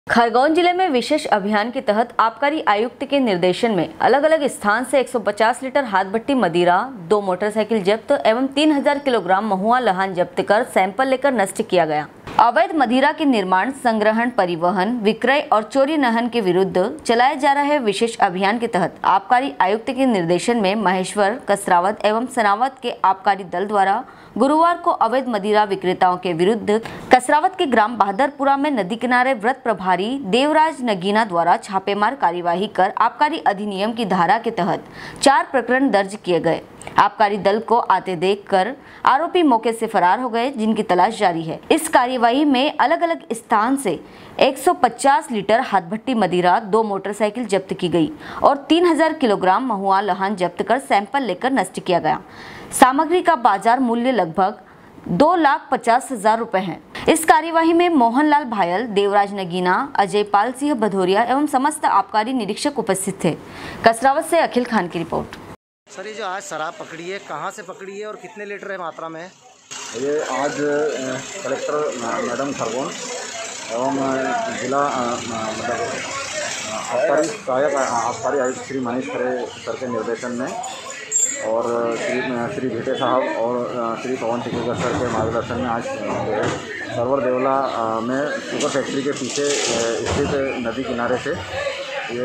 खरगोन जिले में विशेष अभियान के तहत आबकारी आयुक्त के निर्देशन में अलग अलग स्थान से 150 लीटर हाथ भट्टी मदिरा, 2 मोटरसाइकिल जब्त एवं 3000 किलोग्राम महुआ लहान जब्त कर सैंपल लेकर नष्ट किया गया। अवैध मदिरा के निर्माण, संग्रहण, परिवहन, विक्रय और चोरी नहन के विरुद्ध चलाए जा रहे विशेष अभियान के तहत आबकारी आयुक्त के निर्देशन में महेश्वर, कसरावत एवं सनावत के आबकारी दल द्वारा गुरुवार को अवैध मदिरा विक्रेताओं के विरुद्ध कसरावत के ग्राम बहादुरपुरा में नदी किनारे व्रत प्रभारी देवराज नगीना द्वारा छापेमार कार्यवाही कर आबकारी अधिनियम की धारा के तहत 4 प्रकरण दर्ज किए गए। आबकारी दल को आते देखकर आरोपी मौके से फरार हो गए, जिनकी तलाश जारी है। इस कार्यवाही में अलग अलग स्थान से 150 लीटर हाथ भट्टी मदिरा, 2 मोटरसाइकिल जब्त की गई और 3000 किलोग्राम महुआ लहान जब्त कर सैंपल लेकर नष्ट किया गया। सामग्री का बाजार मूल्य लगभग 2,50,000 रुपए है। इस कार्यवाही में मोहनलाल भायल, देवराज नगीना, अजय पाल सिंह भदौरिया एवं समस्त आबकारी निरीक्षक उपस्थित थे। कसरावत से अखिल खान की रिपोर्ट। सर, ये जो आज शराब पकड़ी है, कहाँ से पकड़ी है और कितने लीटर है मात्रा में? ये आज कलेक्टर मैडम खरगोन एवं जिला मतलब आबकारी सहायक आबकारी आयुक्त श्री मनीष खरे सर के निर्देशन में और श्री भीटे साहब और श्री पवन टिकेकर सर के मार्गदर्शन में आज सरवर देवला में शुगर फैक्ट्री के पीछे स्थित नदी किनारे से ये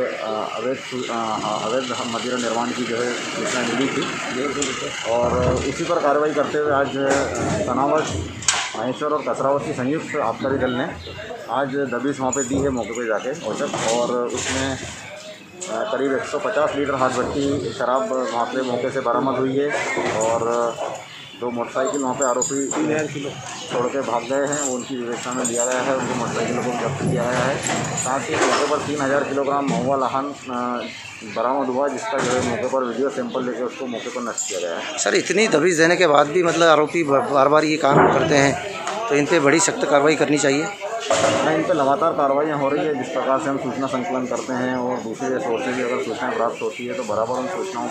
अवैध मदिरा निर्माण की जो है सूचना मिली थी और उसी पर कार्रवाई करते हुए आज सनावत, महेश्वर और कसरावत की संयुक्त आबकारी दल ने आज दबिश वहाँ पे दी है मौके पे जाके औचक, और उसमें करीब 150 लीटर हाथ भट्टी शराब वहाँ पे मौके से बरामद हुई है और 2 मोटरसाइकिल वहाँ पे आरोपी 3000 किलो छोड़ के भाग गए हैं, उनकी विवेचना में लिया गया है, उनकी मोटरसाइकिलों को जब्त किया गया है। साथ ही मौके पर 3000 किलोग्राम महुआ लहान बरामद हुआ, जिसका जो है मौके पर वीडियो सैंपल लेके उसको मौके पर नष्ट किया गया है। सर, इतनी दबिश देने के बाद भी मतलब आरोपी बार बार ये काम करते हैं, तो इन पर बड़ी सख्त कार्रवाई करनी चाहिए। इन पर लगातार कार्रवाइयाँ हो रही है। जिस प्रकार से हम सूचना संकलन करते हैं और दूसरे सोर्सेज से अगर सूचनाएँ प्राप्त होती है तो बराबर उन सूचनाओं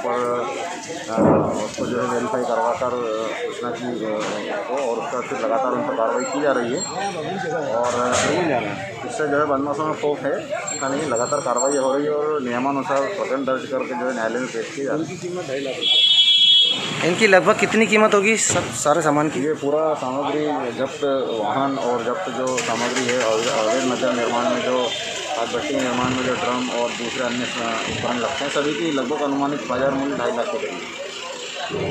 पर उसको जो है वेरीफाई करवा कर सूचना की को और उसका फिर लगातार उन पर कार्रवाई की जा रही है और इससे जो है बदमाशों में खौफ है इसका नहीं, लगातार कार्रवाई हो रही है और नियमानुसार प्रकरण दर्ज करके जो है न्यायालय में पेश की जा रही है। कीमत 2.5 लाख रुपये। इनकी लगभग कितनी कीमत होगी सब सारे सामान की? ये पूरा सामग्री जब्त वाहन और जब्त जो सामग्री है अवैध मदिरा निर्माण में जो हाथ भट्टी निर्माण में जो ड्रम और दूसरे अन्य उपकरण लगते हैं, सभी की लगभग अनुमानित बाजार मूल्य 2.5 लाख के करीब।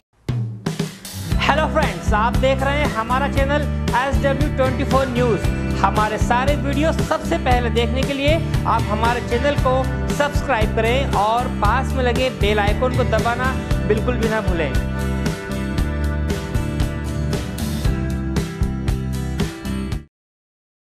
हेलो फ्रेंड्स, आप देख रहे हैं हमारा चैनल SW24 न्यूज़। हमारे सारे वीडियो सबसे पहले देखने के लिए आप हमारे चैनल को सब्सक्राइब करें और पास में लगे बेल आइकन को दबाना बिल्कुल भी ना भूलें।